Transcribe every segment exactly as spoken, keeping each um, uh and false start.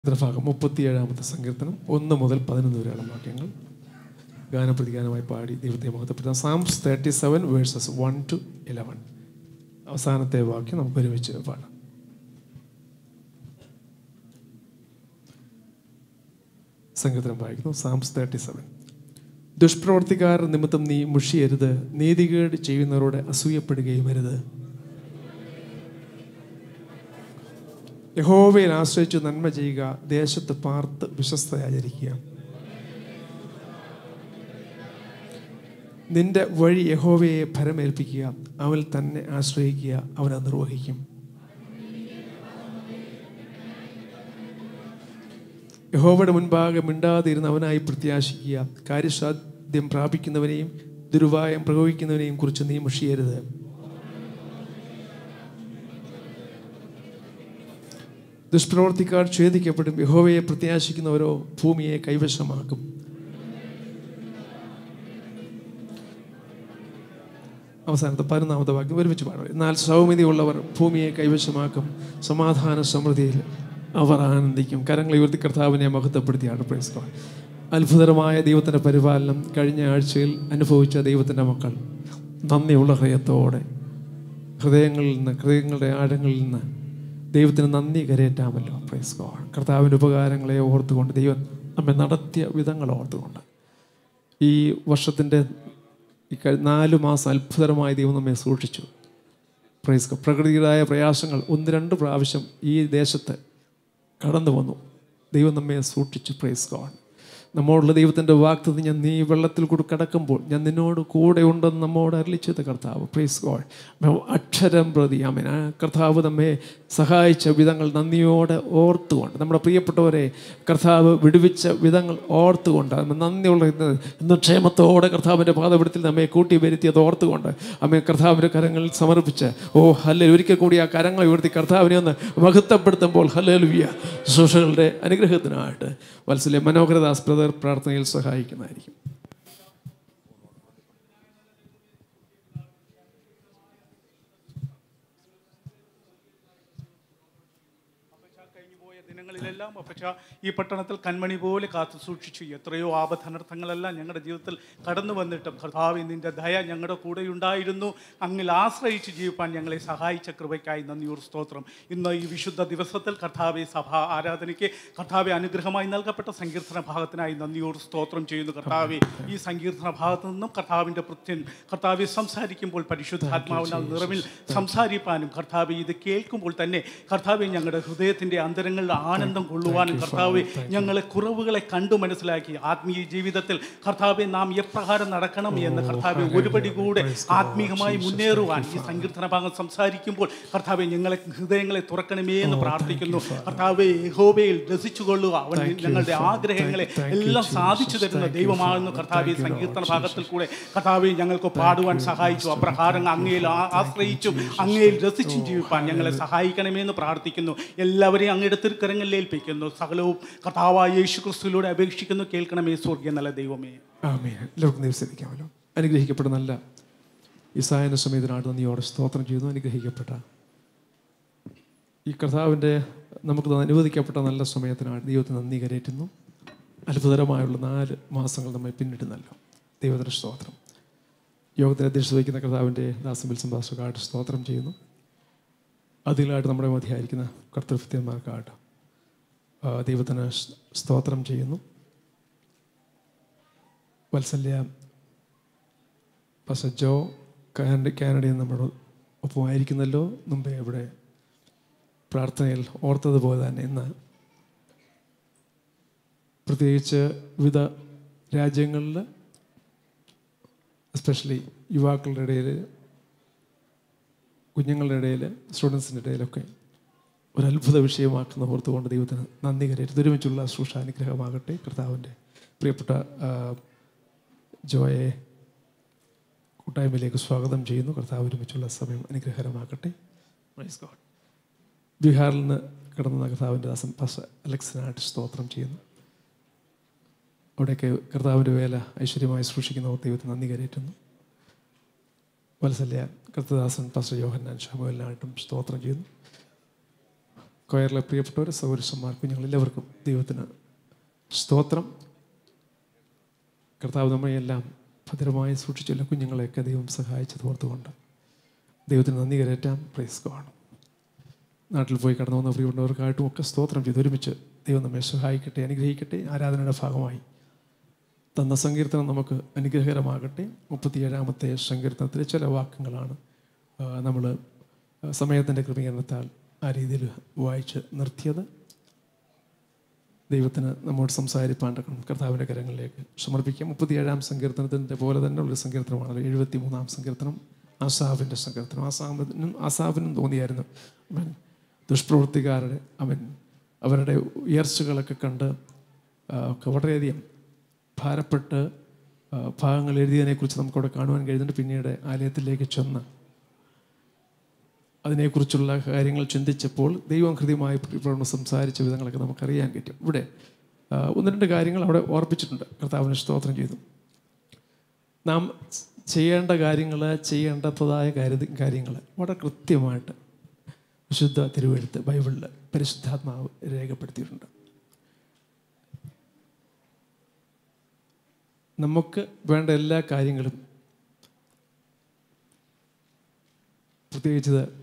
ഭാഗം മുപ്പത്തിയേഴാമത്തെ സങ്കീർത്തനം ഒന്ന് മുതൽ പതിനൊന്ന് വരെയുള്ള വാക്യങ്ങൾ ഗാനപ്രതിഗാനമായി പാടി ദൈവത്തെ മഹത്വപ്പെടുത്താം. Psalms thirty seven verses one to eleven. അവസാനത്തെ വാക്യം നമുക്ക് ഒരുമിച്ച് പാടാം. സങ്കീർത്തനം വായിക്കുന്നു. സാംസ് തേർട്ടി സെവൻ. ദുഷ്പ്രവർത്തിക്കാർ നിമിത്തം നീ മുഷിയരുത്, നീതികേട് ചെയ്യുന്നവരോട് അസൂയപ്പെടുകയും അരുത്. യഹോവയിൽ ആശ്രയിച്ച് നന്മ ചെയ്യുക, ദേശത്ത് പാർത്ത് വിശ്വസ്തയാചരിക്കുക. നിന്റെ വഴി യഹോവയെ ഭരമേൽപ്പിക്കുക, അവൻ തന്നെ ആശ്രയിക്കുക, അവനെ നിർവഹിക്കും. യഹോവയുടെ മുൻപാകെ മിണ്ടാതിരുന്ന് അവനായി പ്രത്യാശിക്കുക. കാര്യസാധ്യം പ്രാപിക്കുന്നവനെയും ദുരുപായം പ്രയോഗിക്കുന്നവനെയും കുറിച്ച് നീ മുഷിയരുത്. ദുഷ്പ്രവർത്തിക്കാർ ഛേദിക്കപ്പെടും, യഹോവയെ പ്രത്യാശിക്കുന്നവരോ ഭൂമിയെ കൈവശമാക്കും. അവസാനത്തെ പതിനൊന്നാമത്തെ വാക്യം ഒരുമിച്ച് പാടും. എന്നാൽ സൗമ്യതയുള്ളവർ ഭൂമിയെ കൈവശമാക്കും, സമാധാന സമൃദ്ധിയിൽ അവർ ആനന്ദിക്കും. കരങ്ങളെ ഉയർത്തി കർത്താവിനെ മഹത്വപ്പെടുത്തിയാണ്. Praise God. അത്ഭുതകരമായ ദൈവത്തിൻ്റെ പരിപാലനം കഴിഞ്ഞ ആഴ്ചയിൽ അനുഭവിച്ച ദൈവത്തിൻ്റെ മക്കൾ നന്ദിയുള്ള ഹൃദയത്തോടെ ഹൃദയങ്ങളിൽ നിന്ന് ഹൃദയങ്ങളുടെ ആഴങ്ങളിൽ നിന്ന് ദൈവത്തിന് നന്ദി കരയേറ്റാമല്ലോ. Price God. കർത്താവിൻ്റെ ഉപകാരങ്ങളെ ഓർത്തുകൊണ്ട്, ദൈവം നമ്മെ നടത്തിയ വിധങ്ങൾ ഓർത്തുകൊണ്ട്, ഈ വർഷത്തിൻ്റെ ഈ നാലു മാസം അത്ഭുതകരമായി ദൈവം നമ്മെ സൂക്ഷിച്ചു. Praise God. പ്രകൃതിയുടേതായ പ്രയാസങ്ങൾ ഒന്ന് രണ്ട് പ്രാവശ്യം ഈ ദേശത്ത് കടന്നു വന്നു. ദൈവം നമ്മെ സൂക്ഷിച്ചു. Praise God. നമ്മോടുള്ള ദൈവത്തിൻ്റെ വാഗ്ദത്തം, ഞാൻ നീ വെള്ളത്തിൽ കൂടി കടക്കുമ്പോൾ ഞാൻ നിന്നോട് കൂടെ ഉണ്ടെന്ന് നമ്മോട് അരുളിച്ചത് കർത്താവ്. Praise God. അക്ഷരം പ്രതി ആമേൻ. ആ കർത്താവ് നമ്മെ സഹായിച്ച വിധങ്ങൾ നന്ദിയോടെ ഓർത്തുകൊണ്ട്, നമ്മുടെ പ്രിയപ്പെട്ടവരെ കർത്താവ് വിടുവിച്ച വിധങ്ങൾ ഓർത്തുകൊണ്ട് നന്ദിയുള്ള ഇന്ന് ക്ഷേമത്തോടെ കർത്താവിൻ്റെ പാദപീഠത്തിൽ നമ്മെ കൂട്ടി വരുത്തിയത് ഓർത്തുകൊണ്ട് അമ്മേ കർത്താവിൻ്റെ കരങ്ങളിൽ സമർപ്പിച്ച്, ഓ ഹല്ലേലൂയ, ഒരിക്കൽ കൂടി ആ കരങ്ങളെ ഉയർത്തി കർത്താവിനെ ഒന്ന് മഹത്വപ്പെടുത്തുമ്പോൾ ഹല്ലേലൂയ, ശുശ്രൂഷകളുടെ അനുഗ്രഹത്തിനായിട്ട് വത്സല്യ മനോഹരദാസ് ബ്രദർ പ്രാർത്ഥനയിൽ സഹായിക്കുന്നതായിരിക്കും. ദിനങ്ങളിലെല്ലാം അപ്പച്ച ഈ പട്ടണത്തിൽ കൺമണി പോലെ കാത്തു സൂക്ഷിച്ചു. എത്രയോ ആപത്തനർത്ഥങ്ങളെല്ലാം ഞങ്ങളുടെ ജീവിതത്തിൽ കടന്നു വന്നിട്ടും കർത്താവ് നിന്റെ ദയ ഞങ്ങളുടെ കൂടെ ഉണ്ടായിരുന്നു. അങ്ങിൽ ആശ്രയിച്ച് ജീവിപ്പാൻ ഞങ്ങളെ സഹായിച്ച കൃപയ്ക്കായി നന്ദിയോർ സ്തോത്രം. ഇന്ന് ഈ വിശുദ്ധ ദിവസത്തിൽ കർത്താവെ സഭാ ആരാധനയ്ക്ക് കർത്താവെ അനുഗ്രഹമായി നൽകപ്പെട്ട സങ്കീർത്തന ഭാഗത്തിനായി നന്ദിയോർ സ്തോത്രം ചെയ്യുന്നു. കർത്താവെ ഈ സങ്കീർത്തന ഭാഗത്തു നിന്നും കർത്താവിൻ്റെ പ്രത്യൻ കർത്താവെ സംസാരിക്കുമ്പോൾ പരിശുദ്ധാത്മാവിനാൽ നിറവിൽ സംസാരിപ്പാനും കർത്താവെ ഇത് കേൾക്കുമ്പോൾ തന്നെ കർത്താവെ ഞങ്ങളുടെ ഹൃദയത്തിൻ്റെ അന്തരങ്ങളിൽ ആനന്ദം കൊള്ളുവാനും കർത്താവെ ഞങ്ങളെ കുറവുകളെ കണ്ടു മനസ്സിലാക്കി ആത്മീയ ജീവിതത്തിൽ കർത്താവെ നാം എപ്രകാരം നടക്കണം എന്ന് കർത്താവെ ഒരുപടി കൂടെ ആത്മീയമായി മുന്നേറുവാൻ ഈ സങ്കീർത്തന ഭാഗം സംസാരിക്കുമ്പോൾ കർത്താവെ ഞങ്ങളെ ഹൃദയങ്ങളെ തുറക്കണമേ എന്ന് പ്രാർത്ഥിക്കുന്നു. കർത്താവെ യഹോവയിൽ രസിച്ചുകൊള്ളുക, അവൻ ഞങ്ങളുടെ ആഗ്രഹങ്ങളെ എല്ലാം സാധിച്ചു തരുന്ന ദൈവമാണെന്ന് കർത്താവെ സങ്കീർത്തന ഭാഗത്തിൽ കൂടെ കർത്താവെ ഞങ്ങൾക്ക് പാടുവാൻ സഹായിച്ചു. അപ്രകാരം അങ്ങയിൽ ആശ്രയിച്ചും അങ്ങയിൽ രസിച്ചും ജീവിപ്പാൻ ഞങ്ങളെ സഹായിക്കണമെന്ന് പ്രാർത്ഥിക്കുന്നു. എല്ലാവരെയും അങ്ങയുടെ തിരുക്കരങ്ങളിൽ ഏൽപ്പിക്കുന്നു. സകലവും കർത്താവായ യേശു ക്രിസ്തുവിലൂടെ അപേക്ഷിക്കുന്നു. കേൾക്കണമേ സ്വർഗ്ഗീയ നല്ല ദൈവമേ. ആമേൻ. എല്ലാവർക്കും ദിവസിക്കാമല്ലോ. അനുഗ്രഹിക്കപ്പെട്ട നല്ല ഈ സായന സമയത്തിനായിട്ട് നന്ദിയോടെ സ്തോത്രം ചെയ്യുന്നു. അനുഗ്രഹിക്കപ്പെട്ട ഈ കർത്താവിൻ്റെ നമുക്ക് അനുവദിക്കപ്പെട്ട നല്ല സമയത്തിനായിട്ട് ദൈവത്തിന് നന്ദി കരയറ്റുന്നു. അത്ഭുതകരമായുള്ള നാല് മാസങ്ങൾ നമ്മെ പിന്നിടുന്നല്ലോ. ദൈവത്തിന് സ്തോത്രം. യോഗത്തിന് അധ്യക്ഷത വഹിക്കുന്ന കർത്താവിൻ്റെ ദാസൻ വിൽസൺ പാസ്റ്റർക്കായിട്ട് സ്തോത്രം ചെയ്യുന്നു. അതിലായിട്ട് നമ്മുടെ മധ്യമായിരിക്കുന്ന കർത്തൃഭൃത്യന്മാർക്കായിട്ട് ദൈവത്തിന് സ്തോത്രം ചെയ്യുന്നു. വത്സല്യ പാസ്റ്റർ ജോ കാനഡ കാനഡയിൽ നമ്മുടെ ഒപ്പമായിരിക്കുന്നല്ലോ. മുമ്പേ ഇവിടെ പ്രാർത്ഥനയിൽ ഓർത്തതുപോലെ തന്നെ ഇന്ന് പ്രത്യേകിച്ച് വിവിധ രാജ്യങ്ങളിൽ എസ്പെഷ്യലി യുവാക്കളുടെ ഇടയിൽ, കുഞ്ഞുങ്ങളുടെ ഇടയിൽ, സ്റ്റുഡൻസിൻ്റെ ഇടയിലൊക്കെ ഒരു അത്ഭുത വിഷയമാക്കുന്ന ഓർത്തുകൊണ്ട് ദൈവത്തിന് നന്ദി കരയറ്റ്. ഒരുമിച്ചുള്ള ശുശ്രൂഷ അനുഗ്രഹമാകട്ടെ. കർത്താവിൻ്റെ പ്രിയപ്പെട്ട ജോയെ കൂട്ടായ്മയിലേക്ക് സ്വാഗതം ചെയ്യുന്നു. കർത്താവ് ഒരുമിച്ചുള്ള സമയം അനുഗ്രഹകരമാകട്ടെ. Praise God. ബീഹാറിൽ നിന്ന് കിടന്ന കർത്താവിൻ്റെ ദാസൻ പാസ്റ്റർ അലക്സിനായിട്ട് സ്തോത്രം ചെയ്യുന്നു. അവിടെയൊക്കെ കർത്താവിൻ്റെ വേല ഐശ്വര്യമായി സൂക്ഷിക്കുന്ന ദൈവത്തിന് നന്ദി കരയറ്റുന്നു. വത്സല്യ കർത്തദാസൻ പാസ്റ്റർ യോഹന്നാൻ ഷമുവേലിനായിട്ടും സ്തോത്രം ചെയ്യുന്നു. കൊയറിലെ പ്രിയപ്പെട്ടവർ, സഹോദരന്മാർ, കുഞ്ഞുങ്ങളെല്ലാവർക്കും ദൈവത്തിന് സ്തോത്രം. കർത്താവ് നമ്മളെല്ലാം ഭദ്രമായി സൂക്ഷിച്ചുള്ള കുഞ്ഞുങ്ങളെയൊക്കെ ദൈവം സഹായിച്ചത് ഓർത്തുകൊണ്ട് ദൈവത്തിന് നന്ദി കരേറ്റാം. Praise God. നാട്ടിൽ പോയി കടന്നു വന്ന പ്രിയപ്പെട്ടവർക്കായിട്ടും ഒക്കെ സ്തോത്രം ചെയ്ത് ഒരുമിച്ച് ദൈവം നമ്മെ സഹായിക്കട്ടെ, അനുഗ്രഹിക്കട്ടെ. ആരാധനയുടെ ഭാഗമായി തന്ന സങ്കീർത്തനം നമുക്ക് അനുഗ്രഹകരമാകട്ടെ. മുപ്പത്തിയേഴാമത്തെ സങ്കീർത്തനത്തിലെ ചില വാക്യങ്ങളാണ് നമ്മൾ സമയത്തിൻ്റെ ക്രമീകരണത്താൽ ആ രീതിയിൽ വായിച്ച് നിർത്തിയത്. ദൈവത്തിന് നമ്മോട് സംസാരിപ്പാൻ കർത്താവിൻ്റെ കരങ്ങളിലേക്ക് സമർപ്പിക്കാം. മുപ്പത്തിയേഴാം സങ്കീർത്തനത്തിൻ്റെ പോലെ തന്നെ ഉള്ളൊരു സങ്കീർത്തനമാണല്ലോ എഴുപത്തി മൂന്നാം സങ്കീർത്തനം, ആസാഫിൻ്റെ സങ്കീർത്തനം. ആസാഫിനും ആസാഫിനും തോന്നിയായിരുന്നു അവൻ ദുഷ്പ്രവൃത്തിക്കാരുടെ അവൻ അവരുടെ ഉയർച്ചകളൊക്കെ കണ്ട് ഒക്കെ വളരെയധികം ഭാരപ്പെട്ട് ഭാഗങ്ങൾ എഴുതിയതിനെക്കുറിച്ച് നമുക്കവിടെ കാണുവാൻ കഴിയുന്നുണ്ട്. പിന്നീട് ആലയത്തിലേക്ക് ചെന്ന് അതിനെക്കുറിച്ചുള്ള കാര്യങ്ങൾ ചിന്തിച്ചപ്പോൾ ദൈവം ഹൃദയമായി പ്രിയപ്പെട്ടവരോട് സംസാരിച്ച വിധങ്ങളൊക്കെ നമുക്കറിയാൻ പറ്റും. ഇവിടെ ഒന്ന് രണ്ട് കാര്യങ്ങൾ അവിടെ ഓർപ്പിച്ചിട്ടുണ്ട്. കർത്താവിനെ സ്തോത്രം ചെയ്തു. നാം ചെയ്യേണ്ട കാര്യങ്ങൾ, ചെയ്യേണ്ടതായ കാര്യ കാര്യങ്ങൾ വളരെ കൃത്യമായിട്ട് വിശുദ്ധ തിരുവെഴുത്ത് ബൈബിളിൽ പരിശുദ്ധാത്മാവ് രേഖപ്പെടുത്തിയിട്ടുണ്ട്. നമുക്ക് വേണ്ട എല്ലാ കാര്യങ്ങളും പ്രത്യേകിച്ചത്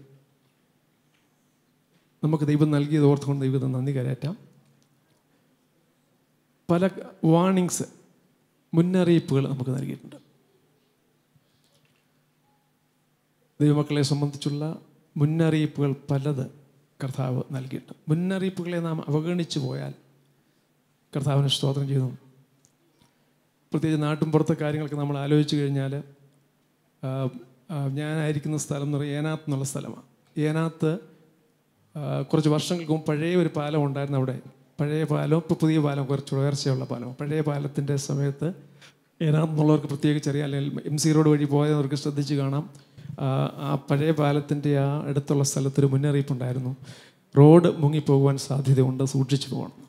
നമുക്ക് ദൈവം നൽകിയത് ഓർത്തുകൊണ്ട് ദൈവത്തിന് നന്ദി കരയറ്റാം. പല വാർണിങ്സ്, മുന്നറിയിപ്പുകൾ നമുക്ക് നൽകിയിട്ടുണ്ട്. ദൈവമക്കളെ സംബന്ധിച്ചുള്ള മുന്നറിയിപ്പുകൾ പലത് കർത്താവ് നൽകിയിട്ടുണ്ട്. മുന്നറിയിപ്പുകളെ നാം അവഗണിച്ചു പോയാൽ കർത്താവിനെ സ്തോത്രം ചെയ്തു. പ്രത്യേകിച്ച് നാട്ടും പുറത്തെ കാര്യങ്ങളൊക്കെ നമ്മൾ ആലോചിച്ച് കഴിഞ്ഞാൽ, ഞാനായിരിക്കുന്ന സ്ഥലം എന്ന് പറയുന്നത് ഏനാത്ത് എന്നുള്ള സ്ഥലമാണ്. ഏനാത്ത് കുറച്ച് വർഷങ്ങൾക്ക് മുമ്പ് പഴയ ഒരു പാലം ഉണ്ടായിരുന്നു. അവിടെ പഴയ പാലം, ഇപ്പോൾ പുതിയ പാലം, കുറച്ച് ഉയർച്ചയുള്ള പാലം. പഴയ പാലത്തിൻ്റെ സമയത്ത് ഏനാത്ത് എന്നുള്ളവർക്ക് പ്രത്യേകിച്ച് അറിയാം, അല്ലെങ്കിൽ എം സി റോഡ് വഴി പോയവർക്ക് ശ്രദ്ധിച്ച് കാണാം. ആ പഴയ പാലത്തിൻ്റെ ആ അടുത്തുള്ള സ്ഥലത്തൊരു മുന്നറിയിപ്പുണ്ടായിരുന്നു, റോഡ് മുങ്ങിപ്പോകുവാൻ സാധ്യതയുണ്ട്, സൂക്ഷിച്ചു പോകണം.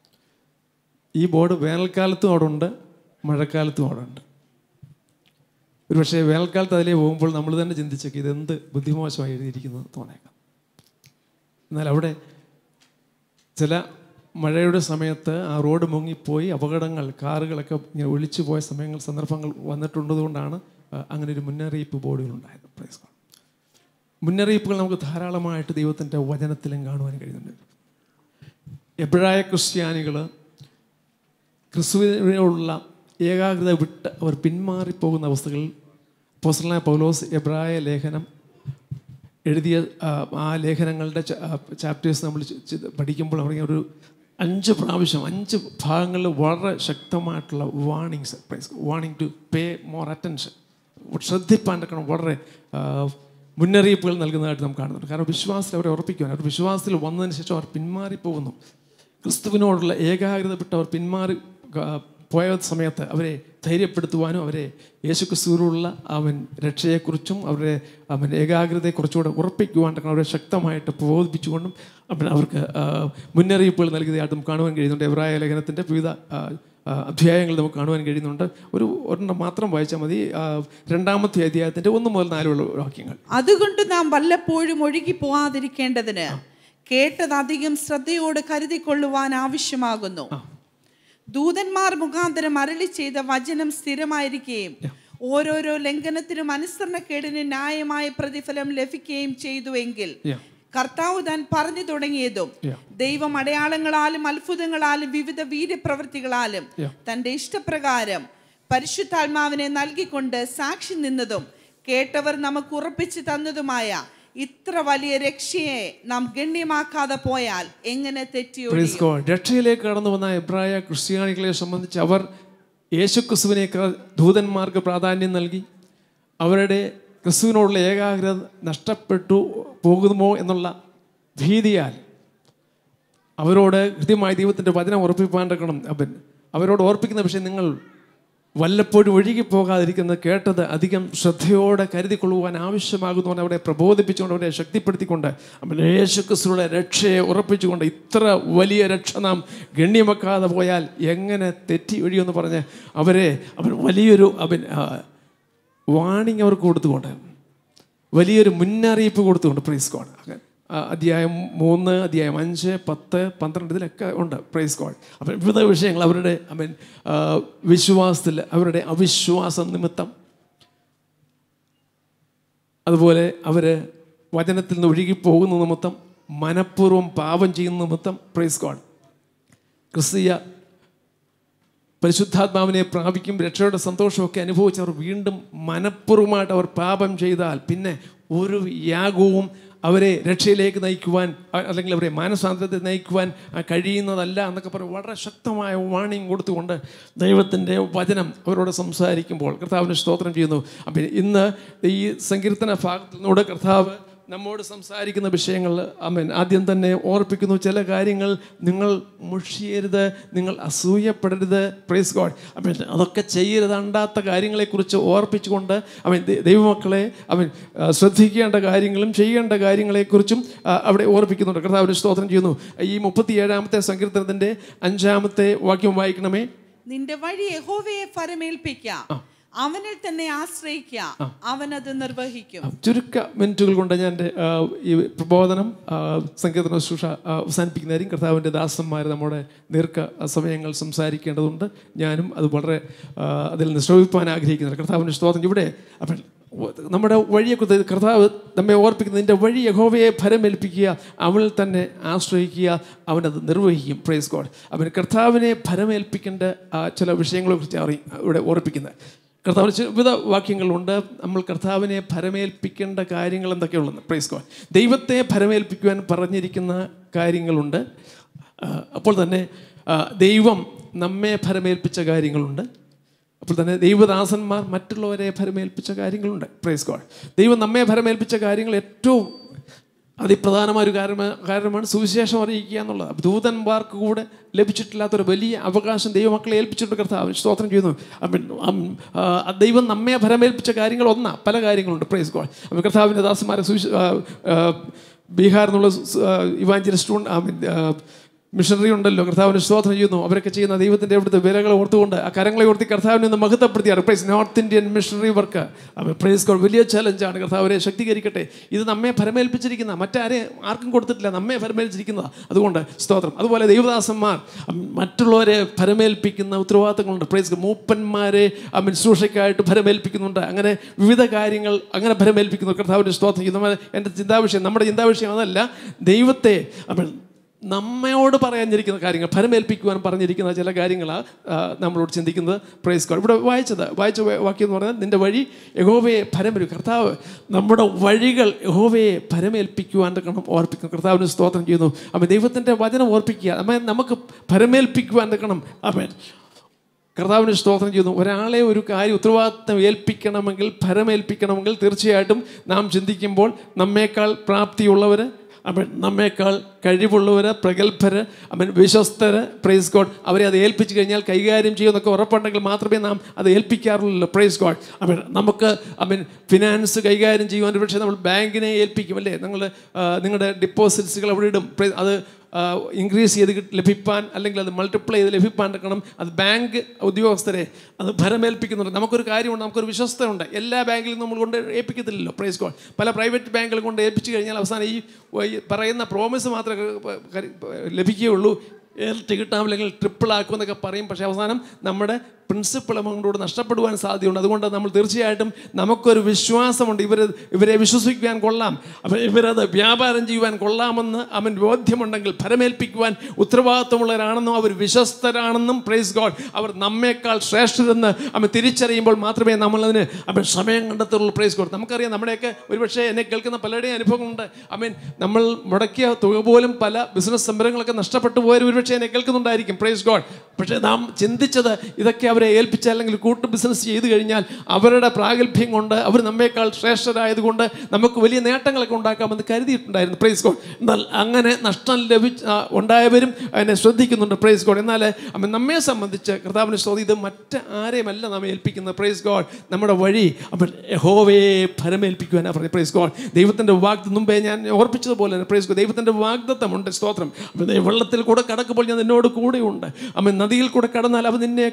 ഈ ബോർഡ് വേനൽക്കാലത്തും അവിടെ ഉണ്ട്, മഴക്കാലത്തും അവിടെ ഉണ്ട്. ഒരു പക്ഷേ വേനൽക്കാലത്ത് അതിലേ പോകുമ്പോൾ നമ്മൾ തന്നെ ചിന്തിച്ചേക്ക് ഇതെന്ത് ബുദ്ധിമോശമായി എഴുതിയിരിക്കുന്നത് തോന്നേക്കാം. എന്നാൽ അവിടെ ചില മഴയുടെ സമയത്ത് ആ റോഡ് മുങ്ങിപ്പോയി അപകടങ്ങൾ, കാറുകളൊക്കെ ഇങ്ങനെ ഒലിച്ചു പോയ സമയങ്ങൾ, സന്ദർഭങ്ങൾ വന്നിട്ടുള്ളതുകൊണ്ടാണ് അങ്ങനെ ഒരു മുന്നറിയിപ്പ് ബോർഡുകളുണ്ടായത്. Praise God. മുന്നറിയിപ്പുകൾ നമുക്ക് ധാരാളമായിട്ട് ദൈവത്തിൻ്റെ വചനത്തിലും കാണുവാൻ കഴിയുന്നുണ്ട്. എബ്രായ ക്രിസ്ത്യാനികൾ ക്രിസ്തുവിനോടുള്ള ഏകാഗ്രത വിട്ട് അവർ പിന്മാറിപ്പോകുന്ന അവസ്ഥകൾ അപ്പോസ്തലനായ പൗലോസ് എബ്രായ ലേഖനം എഴുതിയ ആ ലേഖനങ്ങളുടെ ചാപ്റ്റേഴ്സ് നമ്മൾ പഠിക്കുമ്പോൾ അവർ ഒരു അഞ്ച് പ്രാവശ്യം അഞ്ച് ഭാഗങ്ങളിൽ വളരെ ശക്തമായിട്ടുള്ള warnings, warning to pay more attention, ശ്രദ്ധിപ്പാൻ തക്കണം വളരെ മുന്നറിയിപ്പുകൾ നൽകുന്നതായിട്ട് നാം കാണുന്നുണ്ട്. കാരണം വിശ്വാസത്തിൽ അവരെ ഉറപ്പിക്കുവാൻ, അവർ വിശ്വാസത്തിൽ വന്നതിന് ശേഷം അവർ പിന്മാറിപ്പോകുന്നു. ക്രിസ്തുവിനോടുള്ള ഏകാഗ്രത വിട്ട് അവർ പിന്മാറി പോയ സമയത്ത് അവരെ ധൈര്യപ്പെടുത്തുവാനും അവരെ യേശുക്രിസ്തുവിലുള്ള അവൻ രക്ഷയെക്കുറിച്ചും അവരെ അവൻ ഏകാഗ്രതയെക്കുറിച്ചുകൂടെ ഉറപ്പിക്കുവാൻ അവരെ ശക്തമായിട്ട് പ്രബോധിപ്പിച്ചുകൊണ്ടും അവൻ അവർക്ക് മുന്നറിയിപ്പുകൾ നൽകിയതായിട്ട് നമുക്ക് കാണുവാൻ കഴിയുന്നുണ്ട്. എബ്രായ ലേഖനത്തിൻ്റെ വിവിധ അധ്യായങ്ങൾ നമുക്ക് കാണുവാൻ കഴിയുന്നുണ്ട്. ഒരു ഒരെണ്ണം മാത്രം വായിച്ചാൽ മതി. രണ്ടാമത്തെ അധ്യായത്തിൻ്റെ ഒന്ന് മുതൽ നാലുള്ള വാക്യങ്ങൾ. അതുകൊണ്ട് നാം വല്ലപ്പോഴും ഒഴുകി പോകാതിരിക്കേണ്ടതിന് കേട്ടത് അധികം ശ്രദ്ധയോട് കരുതിക്കൊള്ളുവാൻ ആവശ്യമാകുന്നു. ദൂതന്മാർ മുഖാന്തരം അരുളി ചെയ്ത വചനം സ്ഥിരമായിരിക്കുകയും ഓരോരോ ലംഘനത്തിനും അനുസരണക്കേടിന് ന്യായമായ പ്രതിഫലം ലഭിക്കുകയും ചെയ്തുവെങ്കിൽ കർത്താവ് താൻ പറഞ്ഞു തുടങ്ങിയതും ദൈവം അടയാളങ്ങളാലും അത്ഭുതങ്ങളാലും വിവിധ വീര്യപ്രവൃത്തികളാലും തന്റെ ഇഷ്ടപ്രകാരം പരിശുദ്ധാത്മാവിനെ നൽകിക്കൊണ്ട് സാക്ഷി നിന്നതും കേട്ടവർ നമുക്ക് ഉറപ്പിച്ചു തന്നതുമായ ഇത്ര വലിയ രക്ഷയെ നാം ഗണ്യമാക്കാതെ പോയാൽ എങ്ങനെ തെറ്റിയോ? രക്ഷയിലേക്ക് കടന്നു വന്ന എബ്രായ ക്രിസ്ത്യാനികളെ സംബന്ധിച്ച് അവർ യേശുക്രിസ്തുവിനേക്കാൾ ദൂതന്മാർക്ക് പ്രാധാന്യം നൽകി. അവരുടെ ക്രിസ്തുവിനോടുള്ള ഏകാഗ്രത നഷ്ടപ്പെട്ടു പോകുമോ എന്നുള്ള ഭീതിയാൽ അവരോട് കൃത്യമായി ദൈവത്തിൻ്റെ വചനം ഉറപ്പിപ്പാൻ എടുക്കണം. അവൻ അവരോട് ഓർപ്പിക്കുന്ന വിഷയം, നിങ്ങൾ വല്ലപ്പോഴും ഒഴുകി പോകാതിരിക്കുന്നത് കേട്ടത് അധികം ശ്രദ്ധയോടെ കരുതിക്കൊള്ളുവാൻ ആവശ്യമാകുന്നു എന്ന് അവരെ പ്രബോധിപ്പിച്ചുകൊണ്ട് അവരെ ശക്തിപ്പെടുത്തിക്കൊണ്ട് അവരുടെ യേശുക്രിസ്തുവിന്റെ രക്ഷയെ ഉറപ്പിച്ചുകൊണ്ട് ഇത്ര വലിയ രക്ഷ നാം ഗണ്യമാക്കാതെ പോയാൽ എങ്ങനെ തെറ്റി ഒഴിയുമെന്ന് പറഞ്ഞ് അവരെ അവൻ വലിയൊരു അവൻ വാണിംഗ് അവർക്ക് കൊടുത്തുകൊണ്ട് വലിയൊരു മുന്നറിയിപ്പ് കൊടുത്തുകൊണ്ട് പ്രൈസ് ഗോഡ് അധ്യായം മൂന്ന്, അധ്യായം അഞ്ച്, പത്ത്, പന്ത്രണ്ട് ഇതിലൊക്കെ ഉണ്ട്. Praise God. അപ്പം വിവിധ വിഷയങ്ങൾ അവരുടെ ഐ മീൻ വിശ്വാസത്തിൽ അവരുടെ അവിശ്വാസം നിമിത്തം, അതുപോലെ അവർ വചനത്തിൽ നിന്ന് ഒഴുകിപ്പോകുന്ന നിമിത്തം, മനഃപൂർവ്വം പാപം ചെയ്യുന്ന നിമിത്തം, പ്രൈസ് ഗോഡ്, ക്രിസ്തീയ പരിശുദ്ധാത്മാവിനെ പ്രാപിക്കും രക്ഷയുടെ സന്തോഷമൊക്കെ അനുഭവിച്ചവർ വീണ്ടും മനഃപൂർവ്വമായിട്ട് അവർ പാപം ചെയ്താൽ പിന്നെ ഒരു യാഗവും അവരെ രക്ഷയിലേക്ക് നയിക്കുവാൻ അല്ലെങ്കിൽ അവരെ മാനസാന്തരത്തെ നയിക്കുവാൻ കഴിയുന്നതല്ല എന്നൊക്കെ പറഞ്ഞ് വളരെ ശക്തമായ വാണിംഗ് കൊടുത്തുകൊണ്ട് ദൈവത്തിൻ്റെ വചനം അവരോട് സംസാരിക്കുമ്പോൾ കർത്താവിന് സ്തോത്രം ചെയ്യുന്നു. അപ്പം ഇന്ന് ഈ സങ്കീർത്തന ഭാഗത്തിനോട് കർത്താവ് നമ്മോട് സംസാരിക്കുന്ന വിഷയങ്ങൾ ആമേൻ ആദ്യം തന്നെ ഓർപ്പിക്കുന്നു. ചില കാര്യങ്ങൾ നിങ്ങൾ മുഷിയരുത്, നിങ്ങൾ അസൂയപ്പെടരുത്. Price God. അവൻ അതൊക്കെ ചെയ്യരുത്, അണ്ടാത്ത കാര്യങ്ങളെക്കുറിച്ച് ഓർപ്പിച്ചുകൊണ്ട് അവൻ ദൈവമക്കളെ അവൻ ശ്രദ്ധിക്കേണ്ട കാര്യങ്ങളും ചെയ്യേണ്ട കാര്യങ്ങളെക്കുറിച്ചും അവിടെ ഓർപ്പിക്കുന്നുണ്ട്. കർത്താവിന് സ്തോത്രം ചെയ്യുന്നു. ഈ മുപ്പത്തി ഏഴാമത്തെ സങ്കീർത്തനത്തിൻ്റെ അഞ്ചാമത്തെ വാക്യം വായിക്കണമേ. നിന്റെ വഴി യഹോവയെ ഫരമേൽപ്പിക്കാം, അവനിൽ തന്നെ ആശ്രയിക്കുക, അവനത് നിർവഹിക്കും. ചുരുക്ക മിനിറ്റുകൾ കൊണ്ട് ഞാൻ എൻ്റെ ഈ പ്രബോധനം സങ്കീർത്തന ശുശ്രൂഷ അവസാനിപ്പിക്കുന്നതായിരിക്കും. കർത്താവിൻ്റെ ദാസന്മാർ നമ്മുടെ ദീർഘ സമയങ്ങൾ സംസാരിക്കേണ്ടതുണ്ട്. ഞാനും അത് വളരെ അതിൽ നിന്ന് ശ്രമിപ്പാൻ ആഗ്രഹിക്കുന്നുണ്ട്. കർത്താവിൻ്റെ സ്തോത്രം. ഇവിടെ അപ്പം നമ്മുടെ വഴിയെക്കുറിച്ച് കർത്താവ് നമ്മെ ഓർപ്പിക്കുന്നത്, നിൻ്റെ വഴി യഹോവയെ ഭരമേൽപ്പിക്കുക, അവനിൽ തന്നെ ആശ്രയിക്കുക, അവനത് നിർവഹിക്കും. Praise God. അവൻ കർത്താവിനെ ഭരമേൽപ്പിക്കേണ്ട ചില വിഷയങ്ങളെക്കുറിച്ച് അറി ഇവിടെ ഓർപ്പിക്കുന്നത്. കർത്താവിന് വിവിധ വാക്യങ്ങളുണ്ട്. നമ്മൾ കർത്താവിനെ ഭരമേൽപ്പിക്കേണ്ട കാര്യങ്ങൾ എന്തൊക്കെയുള്ളത്. Praise God. ദൈവത്തെ ഭരമേൽപ്പിക്കുവാൻ പറഞ്ഞിരിക്കുന്ന കാര്യങ്ങളുണ്ട്. അപ്പോൾ തന്നെ ദൈവം നമ്മെ ഭരമേൽപ്പിച്ച കാര്യങ്ങളുണ്ട്. അപ്പോൾ തന്നെ ദൈവദാസന്മാർ മറ്റുള്ളവരെ ഭരമേൽപ്പിച്ച കാര്യങ്ങളുണ്ട്. Praise God. ദൈവം നമ്മെ ഭരമേൽപ്പിച്ച കാര്യങ്ങൾ ഏറ്റവും അതിപ്രധാനമായ ഒരു കാരണം കാരണമാണ് സുവിശേഷം അറിയിക്കുക എന്നുള്ളത്. ദൂതന്മാർക്ക് കൂടെ ലഭിച്ചിട്ടില്ലാത്തൊരു വലിയ അവകാശം ദൈവമക്കളെ ഏൽപ്പിച്ചിട്ടുണ്ട്. കർത്താവ് സ്തോത്രം ചെയ്യുന്നു. ദൈവം നമ്മെ ഭരമേൽപ്പിച്ച കാര്യങ്ങൾ ഒന്നാ പല കാര്യങ്ങളുണ്ട്. Praise God. അപ്പം കർത്താവിൻ്റെ ദാസന്മാരെ സുവിശ ബീഹാറിൽ നിന്നുള്ള ഇവാഞ്ചലിസ്റ്റ് ഐ മീൻ മിഷണറി ഉണ്ടല്ലോ. കർത്താവിന് സ്തോത്രം ചെയ്യുന്നു. അവരൊക്കെ ചെയ്യുന്ന ദൈവത്തിൻ്റെ അവിടുത്തെ വിലകൾ ഓർത്തുകൊണ്ട് ആ കരങ്ങളെ ഓർത്തി കർത്താവിനെ ഒന്ന് മഹത്വപ്പെടുത്തിയാണ്. Praise North Indian missionary work. Praise God. വലിയ ചലഞ്ചാണ്. കർത്താവരെ ശക്തീകരിക്കട്ടെ. ഇത് നമ്മെ ഭരമേൽപ്പിച്ചിരിക്കുന്ന, മറ്റാരെ ആർക്കും കൊടുത്തിട്ടില്ല, നമ്മെ ഭരമേൽപ്പിച്ചിരിക്കുന്നത്. അതുകൊണ്ട് സ്തോത്രം. അതുപോലെ ദൈവദാസന്മാർ മറ്റുള്ളവരെ ഭരമേൽപ്പിക്കുന്ന ഉത്തരവാദിത്തങ്ങളുണ്ട്. പ്രൈസ് മൂപ്പന്മാരെ ശുശ്രൂഷയ്ക്കായിട്ട് ഭരമേൽപ്പിക്കുന്നുണ്ട്. അങ്ങനെ വിവിധ കാര്യങ്ങൾ അങ്ങനെ ഭരമേൽപ്പിക്കുന്നു. കർത്താവിൻ്റെ സ്തോത്രം ചെയ്യുന്നു. എൻ്റെ ചിന്താവിഷയം നമ്മുടെ ചിന്താവിഷയം അതല്ല. ദൈവത്തെ നമ്മയോട് പറയാനിരിക്കുന്ന കാര്യങ്ങൾ, ഭരമേൽപ്പിക്കുവാൻ പറഞ്ഞിരിക്കുന്ന ചില കാര്യങ്ങളാണ് നമ്മളോട് ചിന്തിക്കുന്നത്. Praise God. ഇവിടെ വായിച്ചത് വായിച്ച വാക്യം എന്ന് പറഞ്ഞാൽ നിൻ്റെ വഴി യഹോവയെ ഭരമേൽപ്പിക്കും. കർത്താവ് നമ്മുടെ വഴികൾ യഹോവയെ ഭരമേൽപ്പിക്കുവാൻ തക്കണം ഓർപ്പിക്കും. കർത്താവിന് സ്തോത്രം ചെയ്യുന്നു. അവൻ ദൈവത്തിൻ്റെ വചനം ഓർപ്പിക്കുക, അമ്മ നമുക്ക് ഭരമേൽപ്പിക്കുവാൻ തക്കണം. അവൻ കർത്താവിന് സ്തോത്രം ചെയ്യുന്നു. ഒരാളെ ഒരു കാര്യം ഉത്തരവാദിത്തം ഏൽപ്പിക്കണമെങ്കിൽ, ഭരമേൽപ്പിക്കണമെങ്കിൽ തീർച്ചയായിട്ടും നാം ചിന്തിക്കുമ്പോൾ നമ്മേക്കാൾ പ്രാപ്തിയുള്ളവർ, അവൻ നമ്മേക്കാൾ കഴിവുള്ളവർ, പ്രഗത്ഭർ, അവൻ വിശ്വസ്തർ, പ്രൈസ് ഗോഡ്, അവരെ അത് ഏൽപ്പിച്ചു കഴിഞ്ഞാൽ കൈകാര്യം ചെയ്യുമെന്നൊക്കെ ഉറപ്പുണ്ടെങ്കിൽ മാത്രമേ നാം അത് ഏൽപ്പിക്കാറുള്ളൂ. Price God. അവൻ നമുക്ക് അവൻ ഫിനാൻസ് കൈകാര്യം ചെയ്യുവാൻ പക്ഷേ നമ്മൾ ബാങ്കിനെ ഏൽപ്പിക്കും അല്ലേ. നിങ്ങൾ നിങ്ങളുടെ ഡിപ്പോസിറ്റ്സുകൾ അവിടെ ഇടും. അത് ഇൻക്രീസ് ചെയ്ത് ലഭിപ്പാൻ അല്ലെങ്കിൽ അത് മൾട്ടിപ്ലൈ ചെയ്ത് ലഭിപ്പാൻ എടുക്കണം. അത് ബാങ്ക് ഉദ്യോഗസ്ഥരെ അത് ഭരമേൽപ്പിക്കുന്നുണ്ട്. നമുക്കൊരു കാര്യമുണ്ട്, നമുക്കൊരു വിശ്വസ്തയുണ്ട്. എല്ലാ ബാങ്കിലും നമ്മൾ കൊണ്ട് ഏൽപ്പിക്കത്തില്ലല്ലോ. Praise God. പല പ്രൈവറ്റ് ബാങ്കുകൾ കൊണ്ട് ഏൽപ്പിച്ചു കഴിഞ്ഞാൽ അവസാനം ഈ പറയുന്ന പ്രോമിസ് മാത്രമേ ലഭിക്കുകയുള്ളൂ. ഇരട്ടി കിട്ടാം അല്ലെങ്കിൽ ട്രിപ്പിൾ ആക്കുമെന്നൊക്കെ പറയും. പക്ഷേ അവസാനം നമ്മുടെ പ്രിൻസിപ്പൾ എമൗണ്ടോട് നഷ്ടപ്പെടുവാൻ സാധ്യതയുണ്ട്. അതുകൊണ്ട് നമ്മൾ തീർച്ചയായിട്ടും നമുക്കൊരു വിശ്വാസമുണ്ട്, ഇവർ ഇവരെ വിശ്വസിക്കുവാൻ കൊള്ളാം, അപ്പം ഇവരത് വ്യാപാരം ചെയ്യുവാൻ കൊള്ളാമെന്ന് അവൻ ബോധ്യമുണ്ടെങ്കിൽ, ഭരമേൽപ്പിക്കുവാൻ ഉത്തരവാദിത്വമുള്ളവരാണെന്നും അവർ വിശ്വസ്തരാണെന്നും, പ്രൈസ് ഗോഡ്, അവർ നമ്മേക്കാൾ ശ്രേഷ്ഠരെന്ന് അവൻ തിരിച്ചറിയുമ്പോൾ മാത്രമേ നമ്മളതിന് അവൻ സമയം കണ്ടെത്തുള്ളൂ. Praise God. നമുക്കറിയാം, നമ്മുടെയൊക്കെ ഒരുപക്ഷെ എന്നെ കേൾക്കുന്ന പലരുടെയും അനുഭവങ്ങളുണ്ട്. ഐ മീൻ നമ്മൾ മുടക്കിയ തുക പോലും പല ബിസിനസ് സംരംഭങ്ങളൊക്കെ നഷ്ടപ്പെട്ടു പോയവർ ഒരുപക്ഷെ എന്നെ കേൾക്കുന്നുണ്ടായിരിക്കും. Praise God. പക്ഷേ നാം ചിന്തിച്ചത് ഇതൊക്കെ അവരെ ഏൽപ്പിച്ച അല്ലെങ്കിൽ കൂട്ട് ബിസിനസ് ചെയ്ത് കഴിഞ്ഞാൽ അവരുടെ പ്രാഗൽഭ്യം കൊണ്ട് അവർ നമ്മേക്കാൾ ശ്രേഷ്ഠരായതുകൊണ്ട് നമുക്ക് വലിയ നേട്ടങ്ങളൊക്കെ ഉണ്ടാക്കാമെന്ന് കരുതിയിട്ടുണ്ടായിരുന്നു. Price God. എന്നാൽ അങ്ങനെ നഷ്ടം ലഭിച്ച ഉണ്ടായവരും അതിനെ ശ്രദ്ധിക്കുന്നുണ്ട്. Praise God. എന്നാൽ നമ്മെ സംബന്ധിച്ച് കർത്താവിനെ സ്തോത്രം, ഇത് മറ്റ് ആരെയുമല്ല നാം ഏൽപ്പിക്കുന്നത്. Praise God. നമ്മുടെ വഴി അവൻ യഹോവയെ ഭരമേൽപ്പിക്കുവാനാണ് പറഞ്ഞത്. Praise God. ദൈവത്തിൻ്റെ വാഗ്ദത്തം മുമ്പേ ഞാൻ ഓർപ്പിച്ചതുപോലെ തന്നെ പ്രൈസ് ഗോഡ്, ദൈവത്തിൻ്റെ വാഗ്ദത്തമുണ്ട്. സ്തോത്രം. വെള്ളത്തിൽ കൂടെ കടക്കുമ്പോൾ ഞാൻ നിന്നോട് കൂടെയുണ്ട്. അവൻ നദിയിൽ കൂടെ കടന്നാൽ അവൻ നിന്നെ കവികയില്ല.